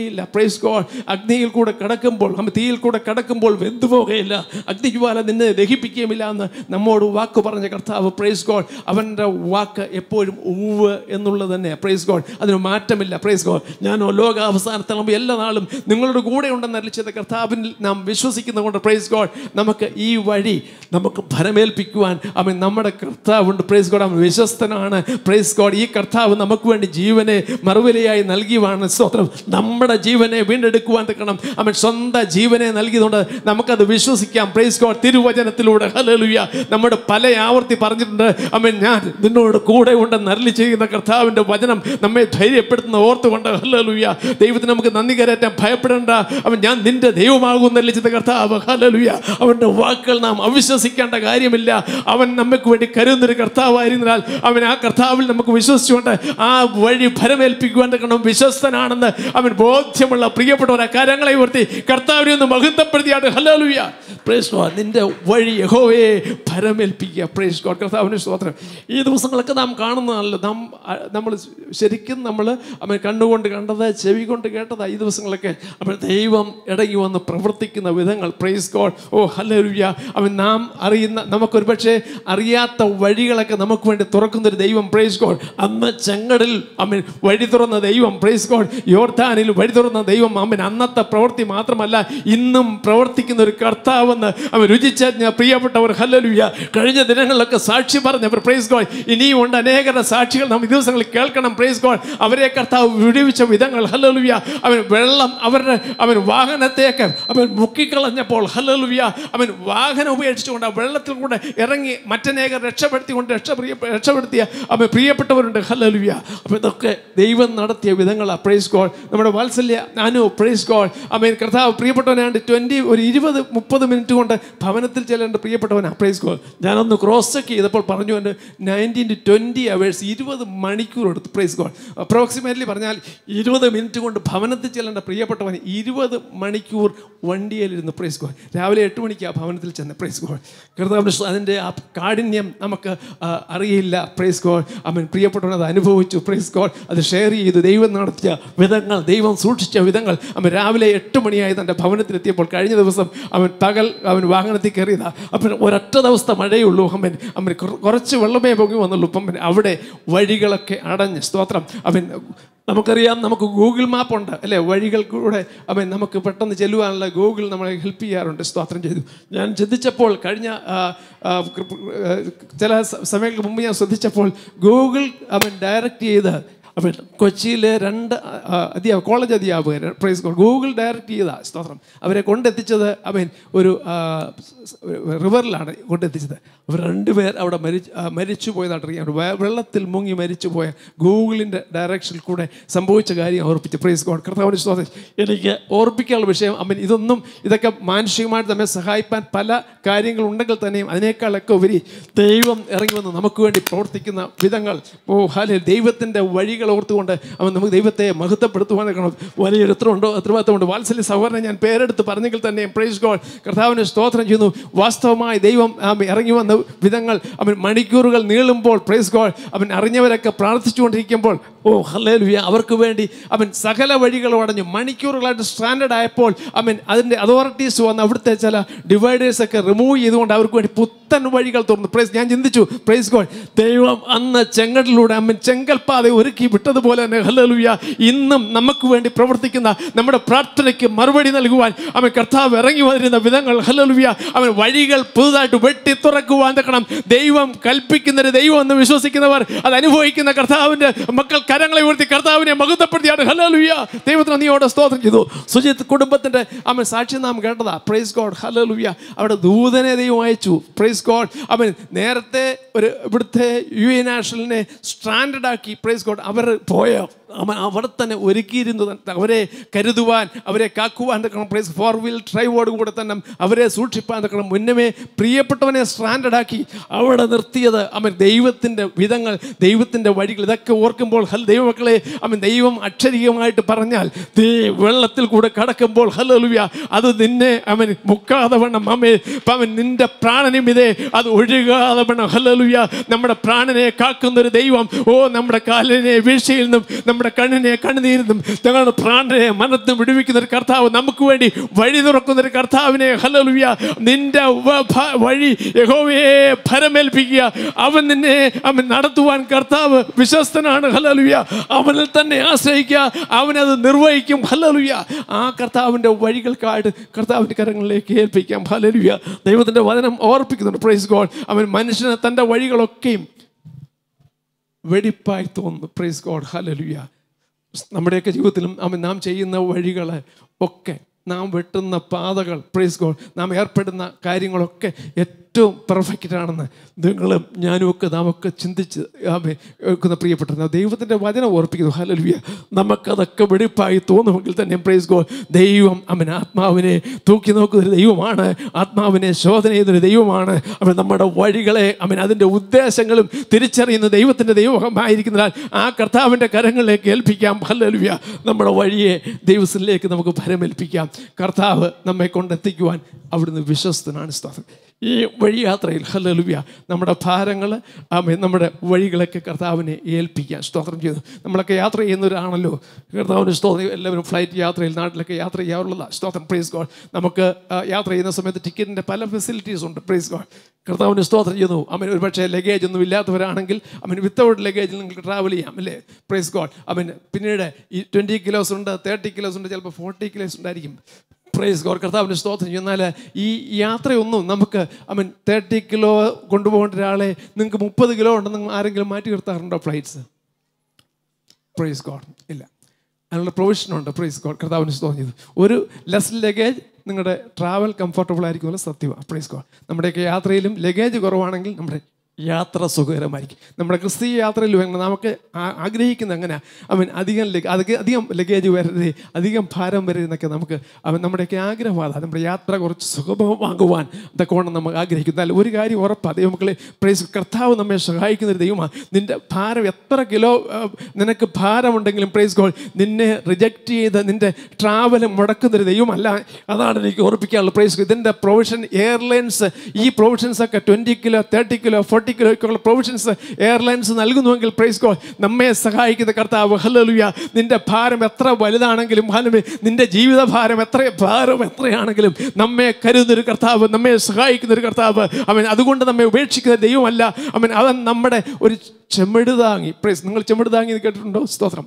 പോകുകയില്ല. Praise God. അഗ്നിയിൽ കൂടെ കടക്കുമ്പോൾ, അമ്മ തീയിൽ കൂടെ കടക്കുമ്പോൾ വെന്തു പോകുകയില്ല, അഗ്നിജ്വാല നിന്നെ ദഹിപ്പിക്കുകയുമില്ല എന്ന് നമ്മോട് വാക്ക് പറഞ്ഞ കർത്താവ്. Praise God. അവൻ്റെ വാക്ക് എപ്പോഴും ഉവ്വ് എന്നുള്ളത് തന്നെ. Praise God. അതിന് മാറ്റമില്ല. Praise God. ഞാൻ ലോകാവസാനത്തോളം എല്ലാ നാളും നിങ്ങളുടെ കൂടെ ഉണ്ടെന്ന് അരുളിച്ചത് കർത്താവിൽ നാം വിശ്വസിക്കുന്നതുകൊണ്ട് പ്രൈസ് ഗോഡ് നമുക്ക് ഈ വഴി നമുക്ക് ഫലമേൽപ്പിക്കുവാൻ അവൻ നമ്മുടെ കർത്താവുണ്ട്. Price God. അവൻ വിശ്വസ്തനാണ്. Praise God. ഈ കർത്താവ് നമുക്ക് വേണ്ടി ജീവനെ മറുവിലയായി നൽകിയവാണ്. സ്തോത്രം. നമ്മുടെ ജീവനെ വീണ്ടെടുക്കുവാൻ തക്കണം അവൻ സ്വന്തം ജീവനെ നൽകിയതുകൊണ്ട് നമുക്കത് വിശ്വസിക്കാം. Praise God. തിരുവചനത്തിലൂടെ ഹല്ലേലൂയ നമ്മുടെ പല ആവർത്തി പറഞ്ഞിട്ടുണ്ട്. അവൻ ഞാൻ നിന്നോട് കൂടെ ഉണ്ടെന്ന് അരുളി ചെയ്യുന്ന കർത്താവിൻ്റെ വചനം നമ്മെ ധൈര്യപ്പെടുത്തുന്ന ഓർത്തുകൊണ്ട് ഹല്ലേലൂയ ദൈവത്തിന് നമുക്ക് നന്ദി കരയറ്റാൻ ഭയപ്പെടേണ്ട. അവൻ ഞാൻ നിന്റെ ദൈവമാകുമെന്ന് അരുളി ചെയ്ത കർത്താവ്. ഹല്ലേലൂയ അവൻ്റെ വാക്കുകൾ നാം അവിശ്വസിക്കേണ്ട കാര്യമില്ല. അവൻ നമുക്ക് വേണ്ടി കരുതുന്നൊരു കർത്താവായിരുന്നാൽ അവൻ ആ കർത്താവിൽ നമുക്ക് വിശ്വസിച്ചുകൊണ്ട് ആ വഴി ഫലമേൽപ്പിക്കുവാൻ തക്കണം വിശ്വസ്തനാണെന്ന് അവൻ ബോധ്യമുള്ള പ്രിയപ്പെട്ടവരെ കാര്യങ്ങളെ ഉയർത്തി കർത്താവിനെ ഒന്ന് മഹത്വപ്പെടുത്തിയാണ്. ഹല്ലേലൂയ. Praise God. നിന്റെ വഴി യഹോവയെ ഫലമേൽപ്പിക്കുക. Price God. കർത്താവിന് സ്തോത്രം. ഈ ദിവസങ്ങളൊക്കെ നാം കാണുന്നതല്ലോ, നാം നമ്മൾ ശരിക്കും നമ്മൾ അവൻ കണ്ണുകൊണ്ട് കണ്ടത്, ചെവി കൊണ്ട് കേട്ടത് ഈ ദിവസങ്ങളൊക്കെ അവൻ ദൈവം ഇടങ്ങി വന്ന് പ്രവർത്തിക്കുന്ന വിധങ്ങൾ. Praise God. ഓ ഹല്ലേലൂയ. അവൻ നാം അറിയുന്ന നമുക്കൊരു പക്ഷേ അറിയാത്ത വഴികളൊക്കെ നമുക്ക് വേണ്ടി തുറക്കുന്നൊരു ദൈവം. Praise God. അന്ന് ചെങ്കടലിൽ അവൻ വഴി തുറന്ന ദൈവം. Praise God. യോർദാനിൽ വഴി തുറന്ന ദൈവം. അവൻ അന്നത്തെ പ്രവൃത്തി മാത്രമല്ല ഇന്നും പ്രവർത്തിക്കുന്ന ഒരു കർത്താവെന്ന് അവൻ രുചിച്ചറിഞ്ഞ പ്രിയപ്പെട്ടവർ. ഹല്ലേലൂയ. കഴിഞ്ഞ ദിനങ്ങളിലൊക്കെ സാക്ഷി പറഞ്ഞവർ. Praise God. ഇനിയും ഉണ്ട് അനേകരുടെ സാക്ഷികൾ നാം ഈ ദിവസങ്ങളിൽ കേൾക്കണം. Praise God. അവരെ കർത്താവ് വിടുവിച്ച വിധങ്ങൾ. ഹല്ലേലൂയ. അവൻ വെള്ളം അവരുടെ അവൻ വാഹനത്തേക്ക് അവൻ മുക്കിക്കളഞ്ഞപ്പോൾ ഹല്ലേലൂയ അവൻ വാഹനം ഉപേക്ഷിച്ചുകൊണ്ട് ആ വെള്ളത്തിൽ കൂടെ ഇറങ്ങി മറ്റനേകർ രക്ഷപ്പെടുത്തിക്കൊണ്ട് രക്ഷ പ്രിയ രക്ഷപ്പെടുത്തിയ അവൻ പ്രിയപ്പെട്ടവരുണ്ട്. ഹല്ലേലൂയ. അപ്പോൾ ഇതൊക്കെ ദൈവം നടത്തിയ വിധങ്ങളാണ്. Praise God. നമ്മുടെ വാത്സല്യ നാനു. Price God. അവൻ കർത്താവ് പ്രിയപ്പെട്ടവനാണ്ട് ട്വൻറ്റി ഒരു ഇരുപത് മുപ്പത് മിനിറ്റ് കൊണ്ട് ഭവനത്തിൽ ചെല്ലേണ്ട പ്രിയപ്പെട്ടവനാണ്. Praise God. ഞാനൊന്ന് ക്രോസ് ചെക്ക് ചെയ്തപ്പോൾ പറഞ്ഞു എൻ്റെ നയൻറ്റീൻ ടു ട്വൻറ്റി അവേഴ്സ് ഇരുപത് മണിക്കൂർ എടുത്തു. Praise God. അപ്രോക്സിമേറ്റ്ലി പറഞ്ഞാൽ ഇരുപത് മിനിറ്റ് കൊണ്ട് ഭവനത്തിൽ ചെല്ലേണ്ട പ്രിയപ്പെട്ടവൻ ഇരുപത് മണിക്കൂർ വണ്ടിയിലിരുന്ന്. Praise God. രാവിലെ എട്ട് മണിക്കാണ് ഭവനത്തിൽ ചെന്ന്. Praise God. കർത്താവിൻ്റെ അതിൻ്റെ ആ കാഠിന്യം നമുക്ക് അറിയില്ല. Praise God. അവൻ പ്രിയപ്പെട്ടവൻ അത് അനുഭവിച്ചു. Price God. അത് ഷെയർ ചെയ്തു. ദൈവം നടത്തിയ വിധങ്ങൾ, ദൈവം സൂക്ഷിച്ച വിധങ്ങൾ. അവൻ രാവിലെ എട്ട് മണിയായി തൻ്റെ ഭവനത്തിലെത്തിയപ്പോൾ കഴിഞ്ഞ ദിവസം അവൻ പകൽ അവൻ വാഹനത്തിൽ കയറിയതാണ്. അപ്പം ഒരൊറ്റ ദിവസത്തെ മഴയുള്ളൂ. അവൻ അവൻ കുറച്ച് വെള്ളമേ പൊങ്ങി വന്നുള്ളൂ. അപ്പം അവിടെ വഴികളൊക്കെ അടഞ്ഞ്. സ്തോത്രം. അവൻ നമുക്കറിയാം, നമുക്ക് ഗൂഗിൾ മാപ്പ് ഉണ്ട് അല്ലേ? വഴികൾക്കൂടെ അവൻ നമുക്ക് പെട്ടെന്ന് ചെല്ലുവാനുള്ള ഗൂഗിൾ നമ്മളെ ഹെൽപ്പ് ചെയ്യാറുണ്ട്. സ്തോത്രം ചെയ്തു. ഞാൻ ചിന്തിച്ചപ്പോൾ കഴിഞ്ഞ ചില സമയങ്ങൾക്ക് മുമ്പ് ഞാൻ ശ്രദ്ധിച്ചപ്പോൾ ഗൂഗിൾ അവൻ ഡയറക്റ്റ് ചെയ്ത് അവൻ കൊച്ചിയിലെ രണ്ട് അധ്യാപക കോളേജ് അധ്യാപകർ പ്രൈസ് ഗോഡ് ഗൂഗിൾ ഡയറക്റ്റ് ചെയ്ത സ്തോത്രം അവരെ കൊണ്ടെത്തിച്ചത് അവൻ ഒരു റിവറിലാണ് കൊണ്ടെത്തിച്ചത്. അവർ രണ്ടുപേർ അവിടെ മരിച്ച് മരിച്ചു പോയതായിട്ട് അറിയാം. വെള്ളത്തിൽ മുങ്ങി മരിച്ചു പോയ ഗൂഗിളിൻ്റെ ഡയറക്ഷനിൽ കൂടെ സംഭവിച്ച കാര്യം ഓർപ്പിച്ച് പ്രൈസ് ഗോഡ്. കർത്താവിൻ്റെ സ്തോത്രം. എനിക്ക് ഓർപ്പിക്കാനുള്ള വിഷയം അവൻ ഇതൊന്നും ഇതൊക്കെ മാനുഷികമായിട്ട് നമ്മെ സഹായിപ്പാൻ പല കാര്യങ്ങളുണ്ടെങ്കിൽ തന്നെയും അതിനേക്കാളൊക്കെ ഉപരി ദൈവം ഇറങ്ങി വന്ന് നമുക്ക് വേണ്ടി പ്രവർത്തിക്കുന്ന വിധങ്ങൾ. ഓ ഹാലേ. ദൈവത്തിൻ്റെ വഴികൾ ഓർത്തുകൊണ്ട് അവൻ നമുക്ക് ദൈവത്തെ മഹത്വപ്പെടുത്തുവാൻ കഴിയണം. വലിയൊരു ഉത്തരവുണ്ടോ ഉത്തരവാദിത്തമുണ്ട്. വാത്സല്യ സഹോദരനെ ഞാൻ പേരെടുത്ത് പറഞ്ഞെങ്കിൽ തന്നെയും പ്രൈസ് ഗോഡ് കർത്താവിനെ സ്തോത്രം ചെയ്യുന്നു. വാസ്തവമായി ദൈവം ഇറങ്ങി വന്ന വിധങ്ങൾ അവൻ മണിക്കൂറുകൾ നീളുമ്പോൾ പ്രൈസ് ഗോഡ് അവൻ അറിഞ്ഞവരൊക്കെ പ്രാർത്ഥിച്ചുകൊണ്ടിരിക്കുമ്പോൾ ഓ ഹല്ലേലൂയ അവർക്ക് വേണ്ടി അവൻ സകല വഴികളും അടഞ്ഞു. മണിക്കൂറുകളായിട്ട് സ്റ്റാൻഡേർഡ് ആയപ്പോൾ അവൻ അതിൻ്റെ അതോറിറ്റീസ് വന്ന് അവിടുത്തെ ചില ഡിവൈഡേഴ്സൊക്കെ റിമൂവ് ചെയ്തുകൊണ്ട് അവർക്ക് വേണ്ടി പുത്തൻ വഴികൾ തുറന്നു. പ്രൈസ് ഞാൻ ചിന്തിച്ചു പ്രൈസ് ഗോഡ് ദൈവം അന്ന് ചെങ്കടലിലൂടെ അവൻ ചെങ്കൽപ്പാത ഒരുക്കി വിട്ടതുപോലെ തന്നെ ഹല്ലേലൂയ ഇന്നും നമുക്ക് വേണ്ടി പ്രവർത്തിക്കുന്ന നമ്മുടെ പ്രാർത്ഥനയ്ക്ക് മറുപടി നൽകുവാൻ അവൻ കർത്താവ് ഇറങ്ങി വന്നിരുന്ന വിധങ്ങൾ. ഹല്ലേലൂയ അവൻ വഴികൾ പുതുതായിട്ട് വെട്ടി തുറക്കുവാൻ തക്കണം. ദൈവം കൽപ്പിക്കുന്നൊരു ദൈവം എന്ന് വിശ്വസിക്കുന്നവർ അത് അനുഭവിക്കുന്ന കർത്താവിൻ്റെ മക്കൾ കരങ്ങളെ ഉയർത്തി കർത്താവിനെ മഹത്വപ്പെടുത്തിയാണ്. ഹല്ലേലൂയ ദൈവത്തിന് നീയോടെ സ്തോത്രം ചെയ്തു. സുജിത്ത് കുടുംബത്തിൻ്റെ അവൻ സാക്ഷ്യം നാം കേട്ടതാ. Praise God. ഹല്ലേലൂയ അവിടെ ദൂതനെ ദൈവം അയച്ചു. പ്രൈസ് ഗോഡ് അവൻ നേരത്തെ ഒരു ഇവിടുത്തെ യു എ നാഷണലിനെ സ്റ്റാൻഡേർഡ് ആക്കി. പ്രൈസ് ഗോഡ് അവർ പോയ അവൻ അവിടെ തന്നെ ഒരുക്കിയിരുന്നു അവരെ കരുതുവാൻ അവരെ കാക്കുവാൻ തക്കണം. പ്രൈസ് ഫോർ വീൽ ഡ്രൈവോടും കൂടെ തന്നെ അവരെ സൂക്ഷിപ്പാൻ തക്കണം. മുന്നമേ പ്രിയപ്പെട്ടവനെ സ്റ്റാൻഡേർഡാക്കി അവിടെ നിർത്തിയത് അവൻ ദൈവത്തിൻ്റെ വിധങ്ങൾ ദൈവത്തിൻ്റെ വഴികൾ. ഇതൊക്കെ ഓർക്കുമ്പോൾ ഹൽ ദൈവമക്കളെ അവൻ ദൈവം അക്ഷരീയമായിട്ട് പറഞ്ഞാൽ ദേ വെള്ളത്തിൽ കൂടെ കടക്കുമ്പോൾ ഹല്ലേലൂയ അത് നിന്നെ അവൻ മുക്കാതെ വേണം അമ്മേ അവൻ നിൻ്റെ പ്രാണനും ഇതേ അത് ഒഴുകാതെ വേണം. ഹല്ലേലൂയ നമ്മുടെ പ്രാണനെ കാക്കുന്നൊരു ദൈവം. ഓ നമ്മുടെ കാലിനെ വീഴ്ചയിൽ നിന്നും നമ്മുടെ കണ്ണിനെ കണ്ണുനീരുന്നും ഞങ്ങളുടെ പ്രാണനെ മനത്തും വിടുവിക്കുന്ന ഒരു കർത്താവ്, നമുക്ക് വേണ്ടി വഴി തുറക്കുന്ന ഒരു കർത്താവിനെ ഹല്ലേലൂയ നിന്റെ വഴി യഹോവയെ ഭരമേൽപ്പിക്കുക. അവൻ നിന്നെ അവൻ നടത്തുവാൻ കർത്താവ് വിശ്വസ്തനാണ്. ഹല്ലേലൂയ അവനിൽ തന്നെ ആശ്രയിക്കുക, അവനത് നിർവഹിക്കും. ഹല്ലേലൂയ ആ കർത്താവിൻ്റെ വഴികൾക്കായിട്ട് കർത്താവിൻ്റെ കരങ്ങളിലേക്ക് ഏൽപ്പിക്കാം. ഹല്ലേലൂയ ദൈവത്തിൻ്റെ വചനം ഓർപ്പിക്കുന്നുണ്ട്. Price God. അവൻ മനുഷ്യനെ തൻ്റെ വഴികളൊക്കെയും വെടിപ്പായി തോന്നുന്നു. Praise God. ഹല്ലേലൂയ നമ്മുടെയൊക്കെ ജീവിതത്തിലും അവൻ നാം ചെയ്യുന്ന വഴികൾ ഒക്കെ, നാം വെട്ടുന്ന പാതകൾ, പ്രൈസ് ഗോഡ്, നാം ഏർപ്പെടുന്ന കാര്യങ്ങളൊക്കെ ഏറ്റവും പെർഫെക്റ്റ് ആണെന്ന് നിങ്ങളും ഞാനും ഒക്കെ നാം ഒക്കെ ചിന്തിച്ച് വെക്കുന്ന പ്രിയപ്പെട്ട ദൈവത്തിൻ്റെ വചനം ഓർപ്പിക്കുന്നു. ഹല്ലേലൂയ നമുക്കതൊക്കെ വെടിപ്പായി തോന്നുമെങ്കിൽ തന്നെ പ്രൈസ് ഗോഡ് ദൈവം അവൻ ആത്മാവിനെ തൂക്കി നോക്കുന്നൊരു ദൈവമാണ്, ആത്മാവിനെ ശോധന ചെയ്യുന്നൊരു ദൈവമാണ്. അവൻ നമ്മുടെ വഴികളെ അവൻ അതിൻ്റെ ഉദ്ദേശങ്ങളും തിരിച്ചറിയുന്ന ദൈവത്തിൻ്റെ ദൈവമായിരിക്കുന്നതിനാൽ ആ കർത്താവിൻ്റെ കരങ്ങളിലേക്ക് ഏൽപ്പിക്കാം. ഹല്ലേലൂയ നമ്മുടെ വഴിയെ ദൈവത്തിലേക്ക് നമുക്ക് ഭരമേൽപ്പിക്കാം. കർത്താവ് നമ്മെ കൊണ്ടെത്തിക്കുവാൻ അവിടുന്ന് വിശ്വസ്തനാണ്. സ്തോത്രം. ഈ വഴിയാത്രയിൽ ഹല്ലേലൂയ നമ്മുടെ ഭാരങ്ങൾ ആമേൻ നമ്മുടെ വഴികളൊക്കെ കർത്താവിനെ ഏൽപ്പിക്കാൻ സ്തോത്രം ചെയ്തു. നമ്മളൊക്കെ യാത്ര ചെയ്യുന്നവരാണല്ലോ. കർത്താവിന് സ്തോത്രം. എല്ലാവരും ഫ്ലൈറ്റ് യാത്രയിൽ നാട്ടിലൊക്കെ യാത്ര ചെയ്യാറുള്ളതാണ്. സ്തോത്രം. Praise God. നമുക്ക് യാത്ര ചെയ്യുന്ന സമയത്ത് ടിക്കറ്റിൻ്റെ പല ഫെസിലിറ്റീസ് ഉണ്ട്. Praise God. കർത്താവിന് സ്തോത്രം ചെയ്യുന്നു. അവൻ ഒരു പക്ഷേ ലഗേജ് ഒന്നും ഇല്ലാത്തവരാണെങ്കിൽ അവൻ വിത്തൗട്ട് ലഗേജിൽ നിങ്ങൾക്ക് ട്രാവൽ ചെയ്യാം അല്ലേ. Praise God. അവൻ പിന്നീട് ഈ ട്വൻറ്റി കിലോസ് ഉണ്ട്, തേർട്ടി കിലോസ് ഉണ്ട്, ചിലപ്പോൾ ഫോർട്ടി കിലോസ് ഉണ്ടായിരിക്കും. Praise God. കർത്താവിൻ്റെ സ്തോത്രം. എന്നാൽ ഈ യാത്രയൊന്നും നമുക്ക് അവൻ തേർട്ടി കിലോ കൊണ്ടുപോകേണ്ട ഒരാളെ നിങ്ങൾക്ക് മുപ്പത് കിലോ ഉണ്ടെന്ന് ആരെങ്കിലും മാറ്റി നിർത്താറുണ്ടോ ഫ്ലൈറ്റ്സ്? Praise God. ഇല്ല, അതിനുള്ള പ്രൊവിഷനുണ്ട്. Price God. കർത്താവിന് സ്തോത്രം ചെയ്തു. ഒരു ലെസ് ലഗേജ് നിങ്ങളുടെ ട്രാവൽ കംഫർട്ടബിൾ ആയിരിക്കുമല്ലോ. സത്യമാണ്. Praise God. നമ്മുടെയൊക്കെ യാത്രയിലും ലഗേജ് കുറവാണെങ്കിൽ നമ്മുടെ യാത്ര സുഖകരമായിരിക്കും. നമ്മുടെ ക്രിസ്തീയ യാത്രയിൽ വേണം നമുക്ക് ആഗ്രഹിക്കുന്ന അങ്ങനെ അവൻ അധികം അതൊക്കെ അധികം ലഗേജ് വരരുത്, അധികം ഭാരം വരരുതെന്നൊക്കെ നമുക്ക് അവൻ നമ്മുടെയൊക്കെ ആഗ്രഹമാണ്. നമ്മുടെ യാത്ര കുറച്ച് സുഗമമാകുവാൻ ഇതൊക്കെ വേണം നമുക്ക് ആഗ്രഹിക്കും. എന്നാൽ ഒരു കാര്യം ഉറപ്പാണ്, ദൈവമക്കളെ പ്രൈസ് കർത്താവ് നമ്മെ സഹായിക്കുന്നൊരു ദൈവമാണ്. നിൻ്റെ ഭാരം എത്ര കിലോ നിനക്ക് ഭാരമുണ്ടെങ്കിലും പ്രൈസ് ഗോഡ് നിന്നെ റിജക്റ്റ് ചെയ്ത് നിൻ്റെ ട്രാവൽ മുടക്കുന്നൊരു ദൈവമല്ല. അതാണ് എനിക്ക് ഓർപ്പിക്കാനുള്ളത്. പ്രൈസ് ഇതിൻ്റെ പ്രൊവിഷൻ എയർലൈൻസ് ഈ പ്രൊവിഷൻസൊക്കെ twenty kilo thirty kilo forty കിലോയ്ക്കുള്ള പ്രൊവിഷൻസ് എയർലൈൻസ് നൽകുന്നുവെങ്കിൽ പ്രൈസ് ഗോഡ് നമ്മെ സഹായിക്കുന്ന കർത്താവ്. ഹല്ലേലൂയ നിന്റെ ഭാരം എത്ര വലുതാണെങ്കിലും ഹല്ലേലൂയ നിന്റെ ജീവിത ഭാരം എത്ര ഭാരം എത്രയാണെങ്കിലും നമ്മെ കരുതുന്നൊരു കർത്താവ്, നമ്മെ സഹായിക്കുന്നൊരു കർത്താവ്. അവൻ അതുകൊണ്ട് നമ്മെ ഉപേക്ഷിക്കുന്ന ദൈവമല്ല. അവൻ അവൻ നമ്മുടെ ഒരു ചെമിടുതാങ്ങി. പ്രൈസ് നിങ്ങൾ ചെമിടുതാങ്ങി എന്ന് കേട്ടിട്ടുണ്ടോ? സ്തോത്രം.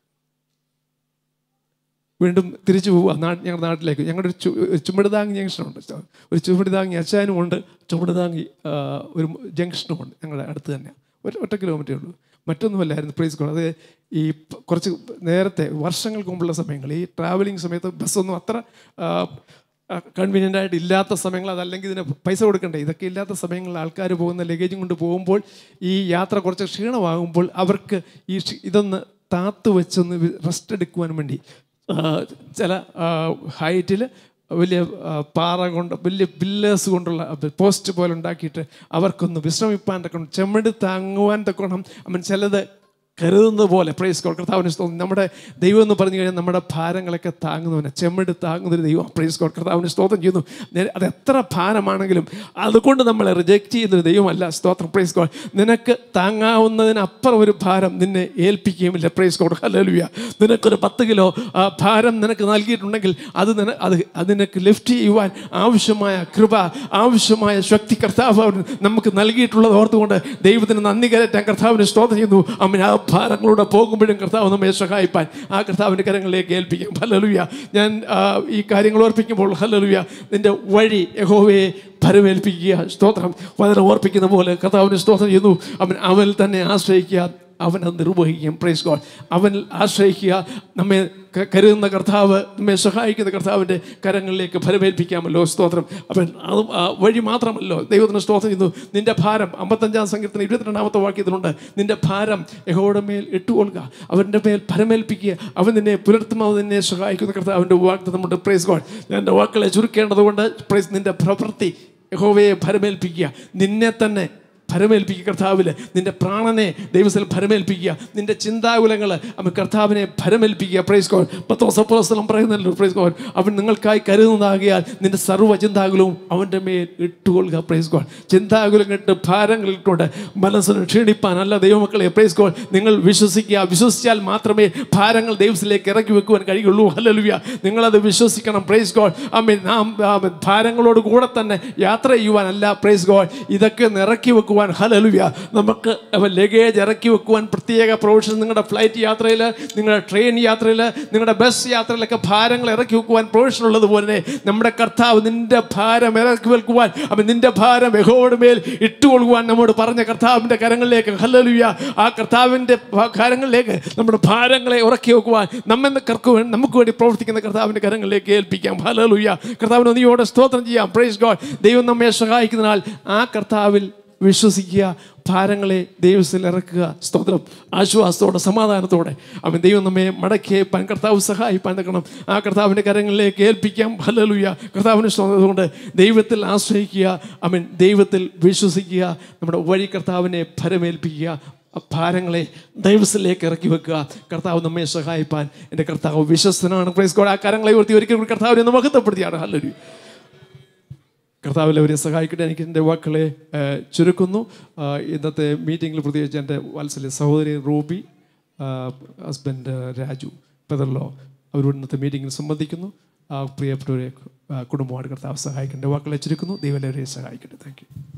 വീണ്ടും തിരിച്ചു പോവുക നാ ഞങ്ങളുടെ നാട്ടിലേക്ക്. ഞങ്ങളുടെ ഒരു ചു ചുമടുതാങ്ങി ജംഗ്ഷനുണ്ട്. ഒരു ചുമടുതാങ്ങി അച്ചാനും ഉണ്ട്, ചുമടുതാങ്ങി ഒരു ജംഗ്ഷനും ഉണ്ട് ഞങ്ങളുടെ അടുത്ത് തന്നെ. ഒരു ഒറ്റ കിലോമീറ്ററേ ഉള്ളൂ. മറ്റൊന്നുമല്ലായിരുന്നു. Praise God. അത് ഈ കുറച്ച് നേരത്തെ വർഷങ്ങൾക്ക് മുമ്പുള്ള സമയങ്ങൾ ഈ ട്രാവലിംഗ് സമയത്ത് ബസ്സൊന്നും അത്ര കൺവീനിയൻ്റ് ആയിട്ട് ഇല്ലാത്ത സമയങ്ങൾ, അതല്ലെങ്കിൽ ഇതിന് പൈസ കൊടുക്കണ്ടേ, ഇതൊക്കെ ഇല്ലാത്ത സമയങ്ങളിൽ ആൾക്കാർ പോകുന്ന ലഗേജും കൊണ്ട് പോകുമ്പോൾ ഈ യാത്ര കുറച്ച് ക്ഷീണമാകുമ്പോൾ അവർക്ക് ഈ ഇതൊന്ന് താത്തു വെച്ചൊന്ന് റെസ്റ്റ് എടുക്കുവാൻ വേണ്ടി ചില ഹൈറ്റിൽ വലിയ പാറ കൊണ്ട് വലിയ പില്ലേഴ്സ് കൊണ്ടുള്ള പോസ്റ്റ് പോലെ ഉണ്ടാക്കിയിട്ട് അവർക്കൊന്ന് വിശ്രമിപ്പാൻ തക്കണം, ചെമ്മട് താങ്ങുവാൻ തക്കണം അവൻ ചിലത് കരുതുന്നത് പോലെ. Praise God. കർത്താവിന് സ്തോത്രം. നമ്മുടെ ദൈവം എന്ന് പറഞ്ഞു കഴിഞ്ഞാൽ നമ്മുടെ ഭാരങ്ങളൊക്കെ താങ്ങുന്നവനെ ചെമ്മട് താങ്ങുന്നൊരു ദൈവം. Praise God. കർത്താവിന് സ്തോത്രം ചെയ്യുന്നു. അത് എത്ര ഭാരമാണെങ്കിലും അതുകൊണ്ട് നമ്മളെ റിജക്റ്റ് ചെയ്യുന്നൊരു ദൈവമല്ല. സ്തോത്രം. Praise God. നിനക്ക് താങ്ങാവുന്നതിനപ്പുറം ഒരു ഭാരം നിന്നെ ഏൽപ്പിക്കുകയുമില്ല. Praise God. ഹല്ലേലൂയ. നിനക്കൊരു പത്ത് കിലോ ഭാരം നിനക്ക് നൽകിയിട്ടുണ്ടെങ്കിൽ അത് നിന അത് അത് നിനക്ക് ലിഫ്റ്റ് ചെയ്യുവാൻ ആവശ്യമായ കൃപ, ആവശ്യമായ ശക്തി കർത്താവ് നമുക്ക് നൽകിയിട്ടുള്ളത് ഓർത്തുകൊണ്ട് ദൈവത്തിന് നന്ദി കരറ്റാൻ കർത്താവിന് സ്തോത്രം ചെയ്യുന്നു. അവൻ ആ ഭാരങ്ങളൂടെ പോകുമ്പോഴും കർത്താവ് നമ്മെ സഹായിപ്പാൻ ആ കർത്താവിൻ്റെ കരങ്ങളിലേക്ക് ഏൽപ്പിക്കും. ഹല്ലേലൂയ. ഞാൻ ഈ കാര്യങ്ങൾ ഓർപ്പിക്കുമ്പോൾ ഹല്ലേലൂയ നിൻ്റെ വഴി യഹോവയെ ഭരമേൽപ്പിക്കുക. സ്തോത്രം. വചനം ഓർപ്പിക്കുന്ന പോലെ കർത്താവിന് സ്തോത്രം ചെയ്യുന്നു. അവൻ അവനിൽ തന്നെ ആശ്രയിക്കുക, അവനത് നിർവഹിക്കും. Praise God. അവനിൽ ആശ്രയിക്കുക. നമ്മെ കരുതുന്ന കർത്താവ്, നമ്മെ സഹായിക്കുന്ന കർത്താവിൻ്റെ കരങ്ങളിലേക്ക് ഭരമേൽപ്പിക്കാമല്ലോ. സ്തോത്രം. അവൻ അത് വഴി മാത്രമല്ലോ. ദൈവത്തിന് സ്തോത്രം ചെയ്യുന്നു. നിൻ്റെ ഭാരം അമ്പത്തഞ്ചാം സങ്കീർത്തനം ഇരുപത്തിരണ്ടാമത്തെ വാക്യത്തിലുണ്ട്, നിൻ്റെ ഭാരം യഹോവയുടെ മേൽ ഇട്ടുകൊള്ളുക, അവൻ്റെ മേൽ ഭരമേൽപ്പിക്കുക, അവൻ നിന്നെ പുലർത്തുമ്പോൾ നിന്നെ സഹായിക്കുന്ന കർത്താവിൻ്റെ വാഗ്ദത്തമുണ്ട്. Price God. ഞാൻ എൻ്റെ വാക്കുകളെ ചുരുക്കേണ്ടതുകൊണ്ട് പ്രൈസ് നിൻ്റെ പ്രവൃത്തി യഹോവയെ ഭരമേൽപ്പിക്കുക, നിന്നെ തന്നെ ഭരമേൽപ്പിക്കുക കർത്താവിൽ. നിൻ്റെ പ്രാണനെ ദൈവത്തിൽ ഭരമേൽപ്പിക്കുക. നിൻ്റെ ചിന്താകുലങ്ങൾ അവൻ കർത്താവിനെ ഭരമേൽപ്പിക്കുക. Praise God. പത്രോസ് അപ്പോസ്തലൻ പറയുന്നല്ലോ, പ്രൈസ് ഗോഡ്, അവൻ നിങ്ങൾക്കായി കരുതുന്നതാകിയാൽ നിൻ്റെ സർവ്വ ചിന്താകുലവും അവൻ്റെ മേൽ ഇട്ടുകൊള്ളുക. Praise God. ചിന്താകുലം കെട്ട് ഭാരങ്ങൾ ഇട്ടുകൊണ്ട് മനസ്സിന് ക്ഷീണിപ്പാനല്ല ദൈവമക്കളെ. Praise God. നിങ്ങൾ വിശ്വസിക്കുക. വിശ്വസിച്ചാൽ മാത്രമേ ഭാരങ്ങൾ ദൈവത്തിലേക്ക് ഇറക്കി വെക്കുവാൻ കഴിയുള്ളൂ. ഹല്ലേലൂയ. നിങ്ങളത് വിശ്വസിക്കണം. Praise God. ആമേൻ. നാം ഭാരങ്ങളോട് കൂടെ തന്നെ യാത്ര ചെയ്യുവാനല്ല, പ്രൈസ് ഗോഡ്, ഇതൊക്കെ ഇറക്കി വെക്കുവാൻ. ഹല്ലേലൂയ. നമുക്ക് ലഗേജ് ഇറക്കി വെക്കുവാൻ പ്രത്യേക പ്രൊവിഷൻ. നിങ്ങളുടെ ഫ്ലൈറ്റ് യാത്രയിൽ, നിങ്ങളുടെ ട്രെയിൻ യാത്രയിൽ, നിങ്ങളുടെ ബസ് യാത്രയിലൊക്കെ ഭാരങ്ങൾ ഇറക്കി വെക്കുവാൻ പ്രൊവിഷൻ ഉള്ളതുപോലെ നമ്മുടെ കർത്താവ് നിൻ്റെ ഭാരം ഇറക്കി വെക്കുവാൻ, അവൻ നിൻ്റെ ഭാരം യഹോവയുടെ മേൽ ഇട്ടുകൊള്ളുവാൻ നമ്മോട് പറഞ്ഞ കർത്താവിൻ്റെ കരങ്ങളിലേക്ക്. ഹല്ലേലൂയ. ആ കർത്താവിൻ്റെ കരങ്ങളിലേക്ക് നമ്മുടെ ഭാരങ്ങളെ ഇറക്കി വെക്കുവാൻ, നമ്മെ കർക്കുവാൻ, നമുക്ക് വേണ്ടി പ്രവർത്തിക്കുന്ന കർത്താവിൻ്റെ കരങ്ങളിലേക്ക് ഏൽപ്പിക്കാം. ഹല്ലേലൂയ. കർത്താവിന് നന്ദിയോടെ സ്തോത്രം ചെയ്യാം. Praise God. ദൈവം നമ്മെ സഹായിക്കുന്നതിനാൽ ആ കർത്താവിൽ വിശ്വസിക്കുക. ഭാരങ്ങളെ ദൈവത്തിൽ ഇറക്കുക. സ്തോത്രം. ആശ്വാസത്തോടെ സമാധാനത്തോടെ അവൻ ദൈവം നമ്മെ മടക്കിയേപ്പാൻ കർത്താവ് സഹായിപ്പാൻ നിൽക്കണം. ആ കർത്താവിൻ്റെ കരങ്ങളിലേക്ക് ഏൽപ്പിക്കാം. ഹല്ലേലൂയ. കർത്താവിന് സ്തോത്രമുണ്ട്. ദൈവത്തിൽ ആശ്രയിക്കുക. അവൻ ദൈവത്തിൽ വിശ്വസിക്കുക. നമ്മുടെ വഴി കർത്താവിനെ ഭരമേൽപ്പിക്കുക. ഭാരങ്ങളെ ദൈവത്തിലേക്ക് ഇറക്കി വെക്കുക. കർത്താവ് നമ്മെ സഹായിപ്പാൻ എൻ്റെ കർത്താവ് വിശ്വസ്തനാണ്. Praise God. ആ കരങ്ങളെ ഉയർത്തി ഒരിക്കലും കർത്താവിനെ ഒന്ന് മഹത്വപ്പെടുത്തിയാണ്. ഹല്ലേലൂയ. കർത്താവിൽ അവരെ സഹായിക്കട്ടെ. എനിക്ക് എൻ്റെ വാക്കുകളെ ചുരുക്കുന്നു. ഇന്നത്തെ മീറ്റിങ്ങിൽ പ്രത്യേകിച്ച് എൻ്റെ വാത്സല്യ സഹോദരി റൂബി, ഹസ്ബൻഡ് രാജു പെദർലോ, അവരോട് ഇന്നത്തെ മീറ്റിങ്ങിൽ സംബന്ധിക്കുന്നു. പ്രിയപ്പെട്ടവരെ കുടുംബമാണ് കർത്താവ് സഹായിക്കേണ്ട. വാക്കുകളെ ചുരുക്കുന്നു. ദൈവം അവരെ സഹായിക്കട്ടെ. Thank U.